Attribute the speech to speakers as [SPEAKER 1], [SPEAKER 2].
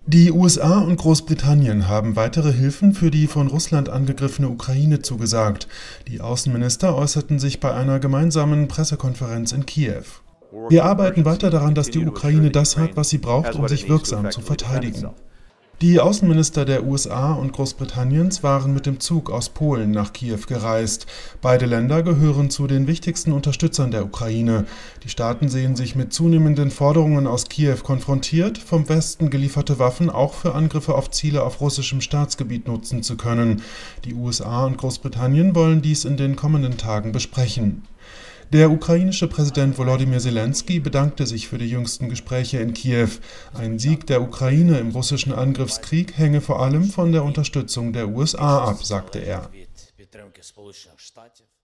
[SPEAKER 1] Die USA und Großbritannien haben weitere Hilfen für die von Russland angegriffene Ukraine zugesagt. Die Außenminister äußerten sich bei einer gemeinsamen Pressekonferenz in Kiew. Wir arbeiten weiter daran, dass die Ukraine das hat, was sie braucht, um sich wirksam zu verteidigen. Die Außenminister der USA und Großbritanniens waren mit dem Zug aus Polen nach Kiew gereist. Beide Länder gehören zu den wichtigsten Unterstützern der Ukraine. Die Staaten sehen sich mit zunehmenden Forderungen aus Kiew konfrontiert, vom Westen gelieferte Waffen auch für Angriffe auf Ziele auf russischem Staatsgebiet nutzen zu können. Die USA und Großbritannien wollen dies in den kommenden Tagen besprechen. Der ukrainische Präsident Volodymyr Zelensky bedankte sich für die jüngsten Gespräche in Kiew. Ein Sieg der Ukraine im russischen Angriffskrieg hänge vor allem von der Unterstützung der USA ab, sagte er.